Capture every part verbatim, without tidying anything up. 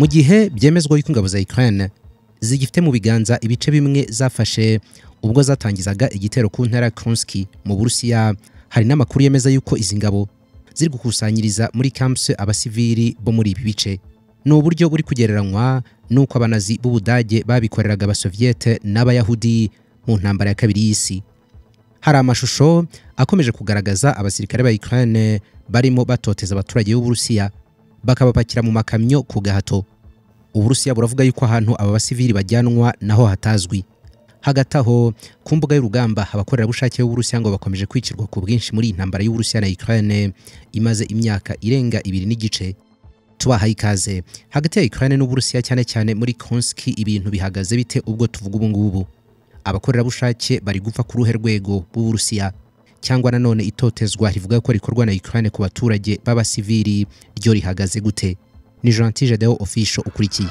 mu gihe byemezwa yuko ingabo za Ukraine zigifite mu biganza ibice bimwe zafashe ubwo zatangizaga igitero ku ntara Kursk mu Burusiya. Hari n'amakuru yemeza yuko izi ngabo ziri gukusanyiriza muri camps abasivili bo muri ibi bice. Ni uburyo buri kugereranywa nuko abanazi b'Ubudage babikoreraga abasoviete n'abayahudi mu ntambara ya kabiri y'isi. Hari amashusho akomeje kugaragaza abasirikare ba Ukraine barimo batoteza abaturage b'Uburusiya bakabapakira mu makamyo ku gahato. Uburusiya buravuga yuko ahantu aba basivili bajyanwa naho hatazwi. Hagati aho ku mbuga y'urugamba abakorera bushake b'Uburusiya ngo bakomeje kwicirwa ku bwinshi muri intambara y'Uburusiya na Ukraine imaze imyaka irenga ibiri n'igice. Tubahaye ikaze. Hagati ya Ukraine n'Uburusiya cyane cyane muri Kursk ibintu bihagaze bite ubwo tuvuga ubu ngubu? Abakorera bushake bari gupfa ku ruhe rwego b'Uburusiya cyangwa nanone itotezwa rivuga ko rikorwa na Ukraine ku baturage b'abasivili ryo rihagaze gute? Ni Gentil Gedeon Official ukurikiye.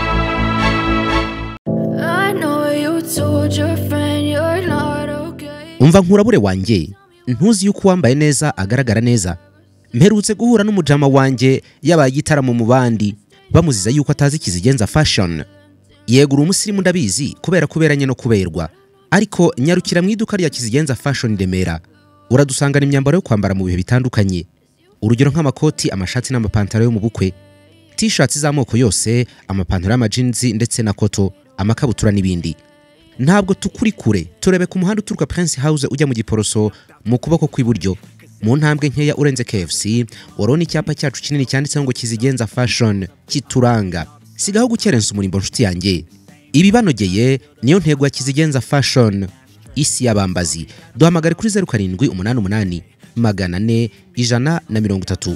Umva nkurabure wanjye, ntuzi yuko wambaye neza agaragara neza. Mperutse guhura n'umujama wanjye yabaye igitaramo mu bandi bamuziza yuko atazi kizigenza fashion. Yegura umusirimu ndabizi kubera kuberanye no kuberwa, ariko nyarukira mu iduka rya Kizigenza Fashion Remera uradusangana imyambaro yo kwambara mu bihe bitandukanye. Urugero nk'amakoti, amashati n'amapantaro yo mu bukwe, t-shirts z'amoko yose, amapantaro y'amajinz ndetse na koto, amakabutura n'ibindi. Ntabwo tukuri kure, turebe ku muhanda uturuka Prince House ujya mu Giporoso mu kuboko kw'iburyo. Mu ntambwe nkeya urenze K F C warona icyapa cyacu kinini cyanditseho ngo Kizigenza Fashion kituranga. Sigaho gukerensa umurimbo nshuti yanjye. Ibi banogeye niyo ntego ya Kizigenza Fashion. Isi y'abambazi. Duhamagare kuri zero karindwi umunani umunani magana ane ijana na mirongo itatu.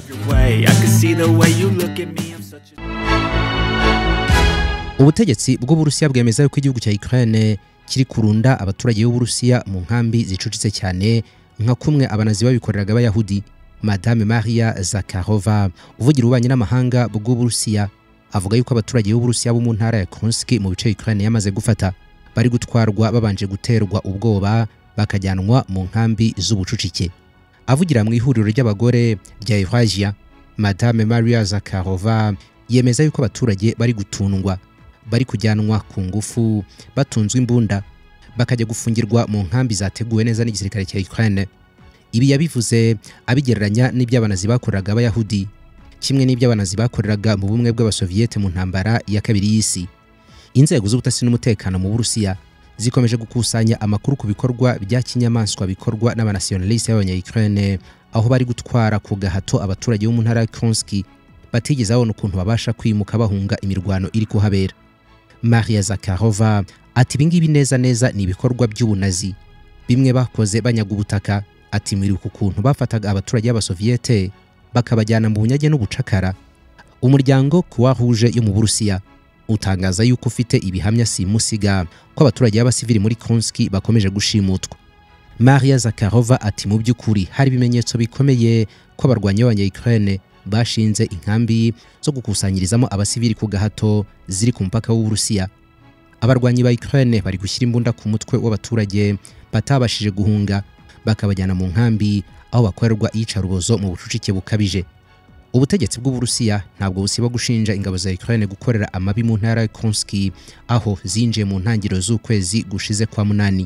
Ubutegetsi bw'Uburusiya bwemeza yuko igihugu cya Ukraine kiri kurunda abaturage b'Uburusiya mu nkambi zicucitse cyane nka kumwe abanazi babikoreraga abayahudi. Madame Maria Zakharova uvugira ubanye n'amahanga bw'Uburusiya avuga yuko abaturage b'Uburusiya bo mu ntara ya Kursk mu bice Ukraine yamaze gufata bari gutwarwa babanje guterwa ubwoba bakajyanwa mu nkambi z'ubucucike. Avugira mu ihuriro ry'abagore rya Eurasia, Madame Maria Zakharova yemeza yuko abaturage bari gutundwa, bari kujyanwa ku ngufu, batunzwe imbunda, bakajya gufungirwa mu nkambi zateguwe neza n'igisirikare cya Ukraine. Ibi yabivuze abigereranya n'iby'abanazi bakoreraga abayahudi, kimwe n'iby'abanazi bakoreraga mu bumwe bw'abasoviete mu ntambara ya kabiri y'isi. Inzego z'ubutasi n'umutekano mu Burusiya zikomeje gukusanya amakuru ku bikorwa bya kinyamaswa bikorwa n'abanationaliste b'abanya-Ukraine aho bari gutwara ku gahato abaturage bo mu ntara ya Kursk batigeze babona ukuntu babasha kwimuka bahunga imirwano iri kuhabera. Maria Zakharova ati ibingibi neza neza ni ibikorwa by'ubunazi bimwe bakoze banyaga ubutaka. Ati muri uku kuntu bafataga abaturage b'abasoviete bakabajyana mu bunyage n'ubucakara. Umuryango Croix Rouge yo mu Burusiya utangaza yuko ufite ibihamya simusiga ko abaturage b'abasivili muri Kursk bakomeje gushimutwa. Maria Zakharova ati mu by'ukuri hari ibimenyetso bikomeye ko abarwanyi b'abanya-Ukraine bashinze inkambi zo gukusanyirizamo abasivili ku gahato ziri ku mpaka w'Uburusiya. Abarwanyi ba Ukraine bari gushyira imbunda ku mutwe w'abaturage batabashije guhunga bakabajyana mu nkambi aho bakorerwa iyicarubozo mu bucucike bukabije. Ubutegetsi bw'Uburusiya ntabwo busiba gushinja ingabo za Ukraine gukorera amabi mu ntara ya Kursk aho zinjiye mu ntangiriro z'ukwezi gushize kwa munani.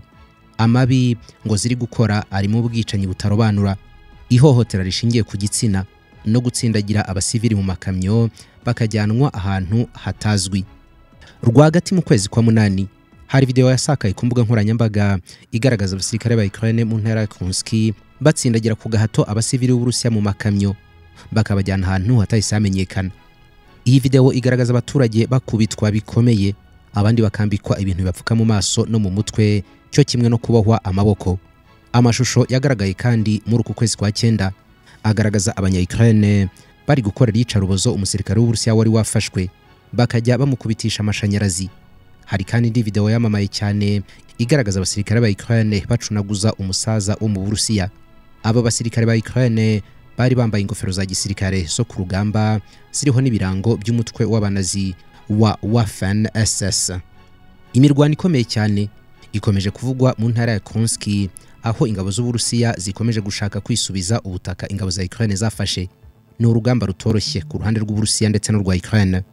Amabi ngo ziri gukora ari mu bwicanyi butarobanura, ihohotera rishingiye ku gitsina no gutsindagira abasivili mu makamyo bakajyanwa ahantu hatazwi. Rwagati mu kwezi kwa munani hari video yasakaye ku mbuga nkoranyambaga igaragaza abasirikare ba Ukraine mu ntara ya Kursk batsindagira ku gahato abasivili b'Uburusiya mu makamyo bakabajyana ahantu hatayisamenyekana. Iyi video igaragaza abaturage bakubitwa bikomeye, abandi bakambikwa ibintu bibapfuka mu maso no mu mutwe cyo kimwe no kubohwa amaboko. Amashusho yagaragaye kandi muri uku kwezi kwa cyenda agaragaza abanya-Ukraine bari gukorera iyicarubozo umusirikare w'Uburusiya wari wafashwe bakajya bamukubitisha amashanyarazi. Hari kandi indi video yamamaye cyane igaragaza abasirikare ba Ukraine bacunaguza umusaza wo mu Burusiya. Aba basirikare ba Ukraine bari bambaye ingofero za gisirikare zo ku rugamba ziriho n'ibirango by'umutwe w'abanazi wa Waffen S S. Imirwano ikomeye cyane ikomeje kuvugwa mu ntara ya Kursk aho ingabo z'Uburusiya zikomeje gushaka kwisubiza ubutaka ingabo za Ukraine zafashe. Ni urugamba rutoroshye ku ruhande rw'Uburusiya ndetse no rwa Ukraine.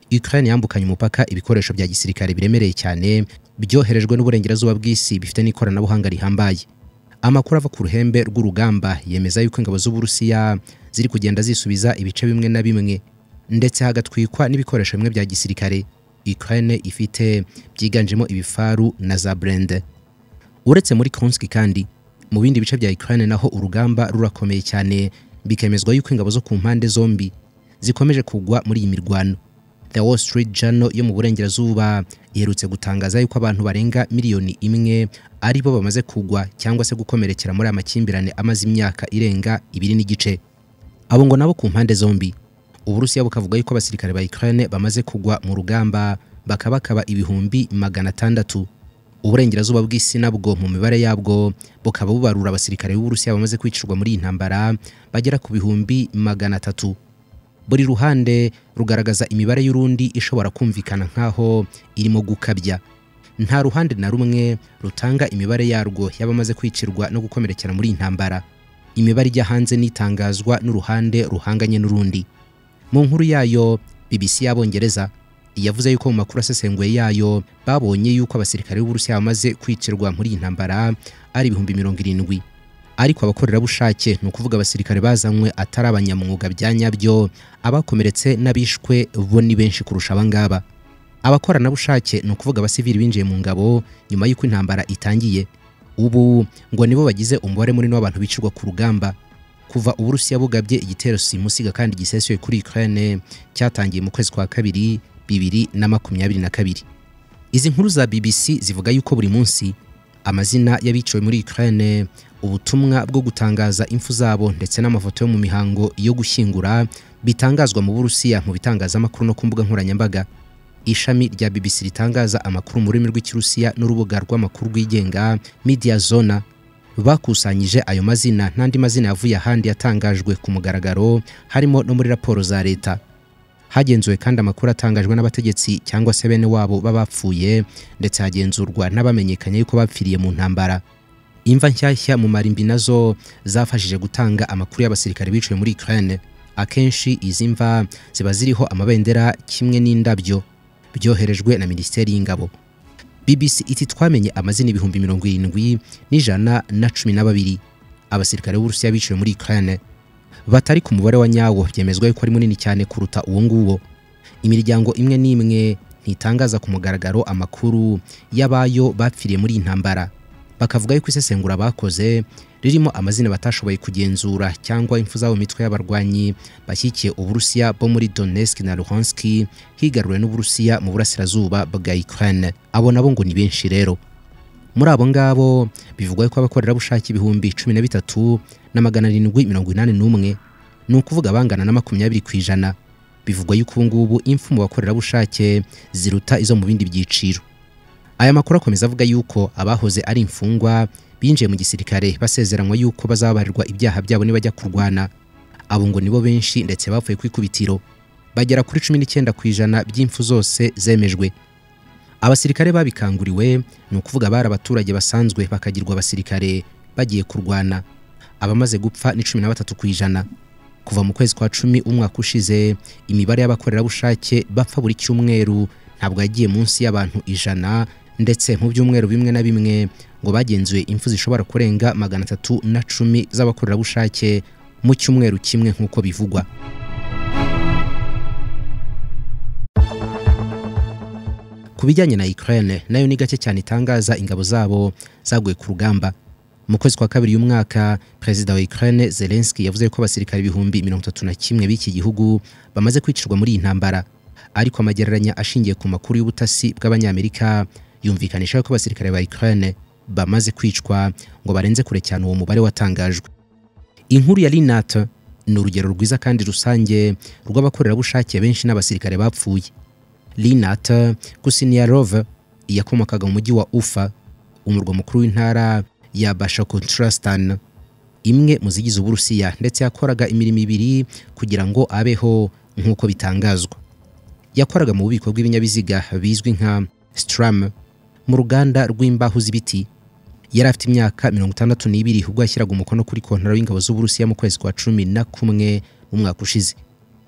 Ukraine yambukanye umupaka ibikoresho bya gisirikare biremereye cyane byoherejwe n'uburengerazuba bw'isi bifite n'ikoranabuhanga rihambaye. Amakuru ava ku ruhembe rw'urugamba yemeza yuko ingabo z'Uburusiya ziri kugenda zisubiza ibice bimwe na bimwe, ndetse hagatwikwa n'ibikoresho bimwe bya gisirikare Ukraine ifite byiganjemo ibifaru na za blende. Uretse muri Kursk kandi mu bindi bice bya Ukraine naho urugamba rurakomeye cyane, bikemezwa yuko ingabo zo ku mpande zombi zikomeje kugwa muri iyi mirwano. The Wall Street Journal yo mu burengerazuba iherutse gutangaza yuko abantu barenga miliyoni imwe ari bo bamaze kugwa cyangwa se gukomerekera muri amakimbirane amaze imyaka irenga ibiri n'igice. Abo ngo nabo ku mpande zombi. Uburusiya bukavuga yuko abasirikare ba Ukraine bamaze kugwa mu rugamba bakabakaba ibihumbi magana atandatu. Uburengerazuba bw'isi nabwo mu mibare yabwo bukaba bubarura abasirikare b'Uburusiya bamaze kwicirwa muri intambara bagera ku bihumbi magana atatu. Buri ruhande rugaragaza imibare y'urundi ishobora kumvikana nkaho irimo gukabya. Nta ruhande na rumwe rutanga imibare yarwo y'abamaze kwicirwa no gukomerekera muri intambara. Imibare ijya hanze nitangazwa n'uruhande ruhanganye n'urundi. Mu nkuru yayo B B C y'Abongereza yavuze yuko mu makuru asesenguye yayo babonye yuko abasirikare b'Uburusiya bamaze kwicirwa muri intambara ari ibihumbi mirongo irindwi. Ariko abakorera bushake no kuvuga abasirikare bazanywe atari abanyamwuga bya nyabyo, abakomeretse n'abishwe bo ni benshi kurusha abangaba. Abakorana bushake no kuvuga abasivili binjiye mu ngabo nyuma y'uko intambara itangiye. Ubu ngo nibo bagize umubare munini w'abantu bicirwa ku rugamba kuva Uburusiya bugabye igitero simusiga kandi gisesuye kuri Ukraine cyatangiye mu kwezi kwa kabiri bibiri na makumyabiri na kabiri. Izi nkuru za B B C zivuga yuko buri munsi amazina y'abiciwe muri Ukraine, ubutumwa bwo gutangaza impfu zabo ndetse n'amafoto yo mu mihango yo gushyingura bitangazwa mu Burusiya mu bitangazamakuru no ku mbuga nkoranyambaga. Ishami rya B B C ritangaza amakuru mu rurimi rw'Ikirusiya n'urubuga rw'amakuru rwigenga Media Zona bakusanyije ayo mazina n'andi mazina yavuye ahandi yatangajwe ku mugaragaro, harimo no muri raporo za leta. Hagenzuwe kandi amakuru atangajwe n'abategetsi cyangwa se bene wabo babapfuye, ndetse hagenzurwa n'abamenyekanye yuko bapfiriye mu ntambara. Imva nshyashya mu marimbi nazo zafashije gutanga amakuru y'abasirikare biciwe muri Ukraine. Akenshi izi mva ziba ziriho amabendera kimwe n'indabyo byoherejwe na Minisiteri y'Ingabo. B B C iti twamenye amazina ibihumbi mirongo irindwi n'ijana na cumi na babiri abasirikare b'Uburusiya biciwe muri Ukraine, batari ku mubare wa nyawo byemezwa yuko ari munini cyane kuruta uwo nguwo. Imiryango imwe n'imwe ntitangaza ku mugaragaro amakuru y'abayo bapfiriye muri intambara, bakavuga yuko isesengura bakoze ririmo amazina batashoboye kugenzura cyangwa impfu zabo mitwe y'abarwanyi bashyikiye Uburusiya bo muri Donetsk na Luhansk higaruriwe n'Uburusiya mu burasirazuba bwa Ukraine. Abo nabo ngo ni benshi rero. Muri abo ngabo bivugwa ko abakorera bushake ibihumbi cumi na bitatu na magana arindwi mirongo inani n'umwe, ni ukuvuga bangana na makumyabiri ku ijana. Bivugwa yuko ngubu impfu mu bakorera bushake ziruta izo mu bindi byiciro. Aya makuru akomeza avuga yuko abahoze ari imfungwa binjiye mu gisirikare basezeranywa yuko bazabarirwa ibyaha byabo nibajya kurwana. Abo ngo nibo benshi ndetse bapfuye kwikubitiro, bagera kuri cumi n'icyenda ku ijana by'impfu zose zemejwe. Abasirikare babikanguriwe ni ukuvuga bari abaturage basanzwe bakagirwa abasirikare bagiye kurwana. Abamaze gupfa ni cumi na batatu ku ijana. Kuva mu kwezi kwa cumi umwaka ushize, imibare y'abakorera bushake bapfa buri cyumweru ntabwo yagiye munsi y'abantu ijana, ndetse mu byumweru bimwe na bimwe ngo bagenzuye impfu zishobora kurenga magana atatu na cumi z'abakorera bushake mu cyumweru kimwe nk'uko bivugwa. Kubijyanye na Ukraine nayo ni gake cyane itangaza ingabo zabo zaguye ku rugamba. Mu kwezi kwa kabiri y'umwaka, Perezida wa Ukraine Zelensky yavuze ko abasirikare ibihumbi mirongo itatu na kimwe b'iki gihugu bamaze kwicirwa muri iyi ntambara, ariko amagereranya ashingiye ku makuru y'ubutasi bw'Abanyamerika yumvikanisha ko abasirikare ba Ukraine bamaze kwicwa ngo barenze kure cyane uwo mubare watangajwe. Inkuru ya Linat ni urugero rwiza kandi rusange rw'abakorera bushake benshi n'abasirikare bapfuye. Linat Kusiniarov yakomokaga mu mujyi wa Ufa, umurwa mukuru w'intara ya Bashakortostan, imwe mu zigize Uburusiya, ndetse yakoraga imirimo ibiri kugira ngo abeho nk'uko bitangazwa. Yakoraga mu bubiko bw'ibinyabiziga bizwi nka Stram mu ruganda rw'imbaho z'ibiti. Yari afite imyaka mirongo itandatu n'ibiri ubwo yashyiraga umukono kuri kontaro y'ingabo z'Uburusiya mu kwezi kwa cumi na kumwe mu mwaka ushize.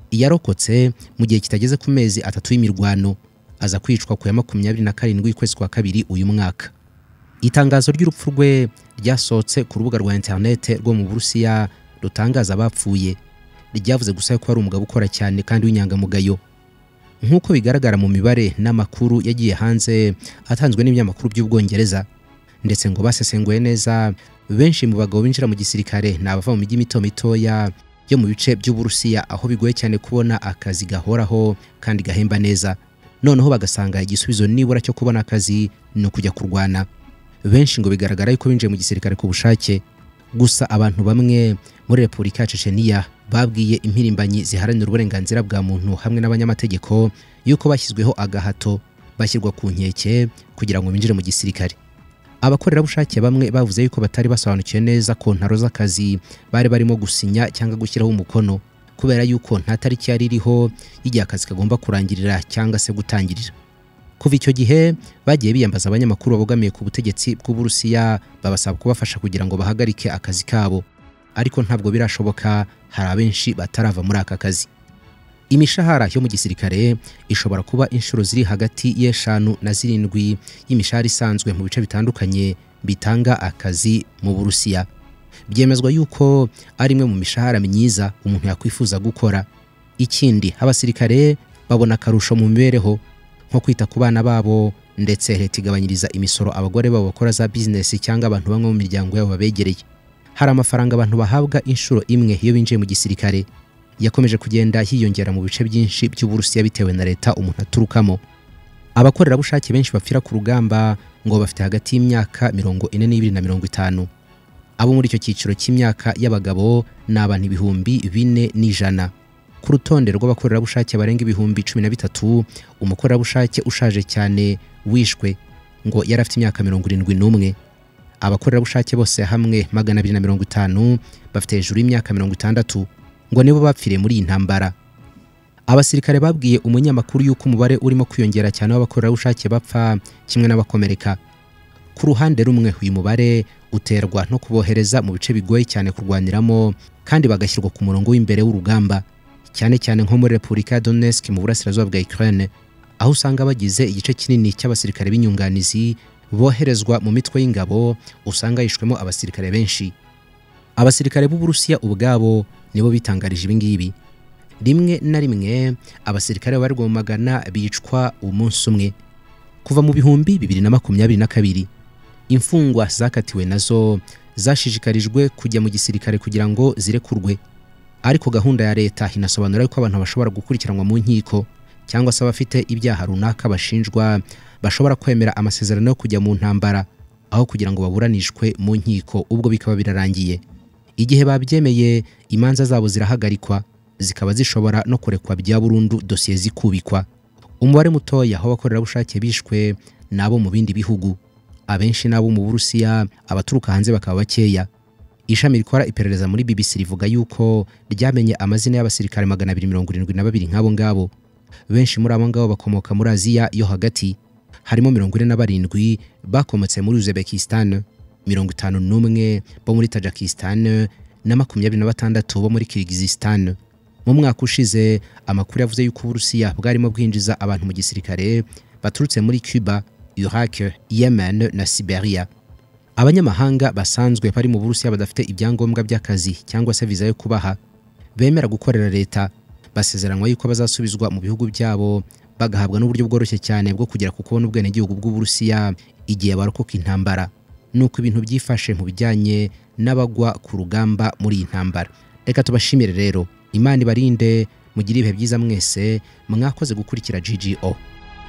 yarokotse mu gihe kitageze ku mezi atatu y'imirwano, aza kwicwa ku ya makumyabiri na karindwi y'ukwezi kwa kabiri uyu mwaka. Itangazo ry'urupfu rwe ryasohotse ku rubuga rwa interinete rwo mu Burusiya rutangaza abapfuye, ryavuze gusa ko ari umugabo ukora cyane kandi w'inyangamugayo. Nk'uko bigaragara mu mibare n'amakuru yagiye hanze atanzwe n'ibinyamakuru by'Ubwongereza, ndetse ngo basesenguye neza, benshi mu bagabo binjira mu gisirikare ni abava mu mijyi mito mitoya yo mu bice by'Uburusiya, aho bigoye cyane kubona akazi gahoraho kandi gahemba neza. Noneho bagasanga igisubizo nibura cyo kubona akazi no kujya kurwana. Benshi ngo bigaragara yuko binjiye mu gisirikare ku bushake. Gusa abantu bamwe muri Repubulika ya Chechnya babwiye impirimbanyi ziharanira uburenganzira bwa muntu hamwe n'abanyamategeko yuko bashyizweho agahato, bashyirwa ku nkeke kugira ngo binjire mu gisirikare. Abakorerabushake bamwe bavuze yuko batari basobanukiwe neza ko ntaro z'akazi bari barimo gusinya cyangwa gushyiraho umukono, kubera yuko nta tariki yari iriho y'igihe akazi kagomba kurangirira cyangwa se gutangirira. Kuva icyo gihe bagiye biyambaza abanyamakuru babogamiye ku butegetsi bw'Uburusiya, babasaba kubafasha kugira ngo bahagarike akazi kabo, ariko ntabwo birashoboka, hari abenshi batarava muri aka kazi. Imishahara yo mu gisirikare ishobora kuba inshuro ziri hagati y'eshanu na zirindwi y'imishahara isanzwe mu bice bitandukanye bitanga akazi mu Burusiya. Byemezwa yuko ari imwe mu mishahara myiza umuntu yakwifuza gukora. Ikindi, abasirikare babona akarusho mu mibereho, nko kwita ku bana babo, ndetse leta igabanyiriza imisoro abagore babo bakora za business cyangwa abantu bamwe mu miryango yabo babegereye. Hari amafaranga abantu bahabwa inshuro imwe iyo binjiye mu gisirikare, yakomeje kugenda hiyongera mu bice byinshi by'Uburusiya bitewe na leta umuntu aturukamo. Abakorerabushake benshi bapfira ku rugamba ngo bafite hagati y'imyaka mirongo ine n'ibiri na mirongo itanu. Abo muri icyo cyiciro cy'imyaka y'abagabo ni abantu ibihumbi bine n'ijana. Ku rutonde rw'abakorerabushake barenga ibihumbi cumi na bitatu, umukorerabushake ushaje cyane wishwe ngo yari afite imyaka mirongo irindwi n'umwe. Abakorerabushake bose hamwe magana abiri na mirongo itanu bafite hejuru y'imyaka mirongo itandatu, ngo nibo bapfiriye muri iyi ntambara. Abasirikare babwiye umunyamakuru yuko umubare urimo kwiyongera cyane w'abakorerabushake bapfa kimwe n'abakomereka. Ku ruhande rumwe, uyu mubare uterwa no kubohereza mu bice bigoye cyane kurwaniramo kandi bagashyirwa ku murongo w'imbere w'urugamba, cyane cyane nko muri Repubulika ya Donetsk mu burasirazuba bwa Ukraine, aho usanga bagize igice kinini cy'abasirikare b'inyunganizi boherezwa mu mitwe y'ingabo, usanga yishwemo abasirikare benshi. Abasirikare b'Uburusiya ubwabo nibo bitangarije ibi ngibi. Rimwe na rimwe abasirikare bari mu magana bicwa umunsi umwe. Kuva mu bihumbi bibiri na makumyabiri na kabiri, imfungwa zakatiwe nazo zashishikarijwe kujya mu gisirikare kugira ngo zirekurwe, ariko gahunda ya leta inasobanura yuko abantu bashobora gukurikiranwa mu nkiko, cyangwa se abafite ibyaha runaka bashinjwa bashobora kwemera amasezerano yo kujya mu ntambara aho kugira ngo baburanishwe mu nkiko, ubwo bikaba birarangiye. Igihe babyemeye, imanza zabo zirahagarikwa, zikaba zishobora no kurekwa bya burundu, dosiye zikubikwa. Umubare mutoya w'abakorerabushake bishwe nabo mu bindi bihugu, abenshi nabo mu Burusiya, abaturuka hanze bakaba bakeya. Ishami rikora iperereza muri B B C rivuga yuko ryamenye amazina y'abasirikare magana abiri mirongo irindwi na babiri nk'abo ngabo. Benshi muri abo ngabo bakomoka muri Aziya yo hagati, harimo mirongo ine na barindwi bakomotse muri Uzbekistan, mirongo itanu n'umwe bo muri Tajikistan na makumyabiri na batandatu bo muri Kyrgyzstan. Mu mwaka ushize, amakuru yavuze yuko Uburusiya bwarimo bwinjiza abantu mu gisirikare baturutse muri Cuba, Iraq, Yemen na Siberia. Abanyamahanga basanzwe bari mu Burusiya badafite ibyangombwa by'akazi cyangwa se viza yo kubaha, bemera gukorera leta, basezeranwa yuko bazasubizwa mu bihugu byabo, bagahabwa n'uburyo bworoshye cyane bwo kugera ku kubona ubwenegihugu bw'Uburusiya igihe barokoka intambara. Nuko ibintu byifashe mu bijyanye n'abagwa ku rugamba muri iyi ntambara. Reka tubashimire rero, Imana ibarinde, mugire ibihe byiza mwese, mwakoze gukurikira G G O.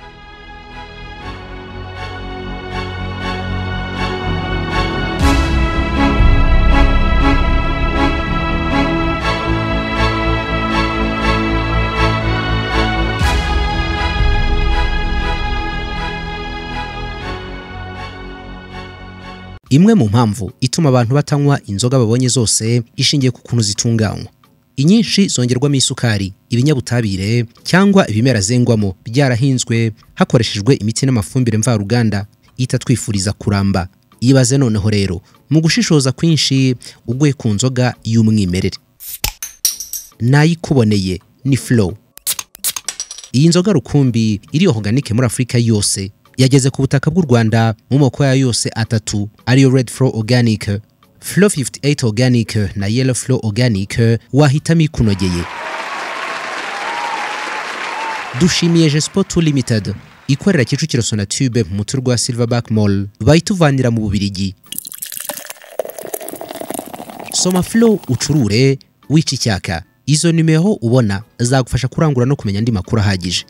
Imwe mu mpamvu ituma abantu batanywa inzoga babonye zose ishingiye ku kuntu zitunganywa. Inyinshi zongerwamo isukari, ibinyabutabire cyangwa ibimera zengwamo byarahinzwe hakoreshejwe imiti n'amafumbire mvaruganda itatwifuriza kuramba. Ibaze noneho rero, mu gushishoza kwinshi uguye ku nzoga y'umwimerere. Nayikuboneye ni Flow. Iyi nzoga rukumbi iri organique muri Afrika yose yageze ku butaka bw'u Rwanda mu moko yayo yose atatu ariyo Red Flow Organic, Flow fifty-eight Organic na Yellow Flow Organic. Wahitamo ikunogeye. Dushimiye Gesport Limited ikorera Kicukiro Sonatube mu mutur rwa Silverback Mall bayituvanira mu Bubirigi. Soma Flow ucurure wica icyaka. Izo numero ubona zagufasha kurangura no kumenya andi makuru ahagije.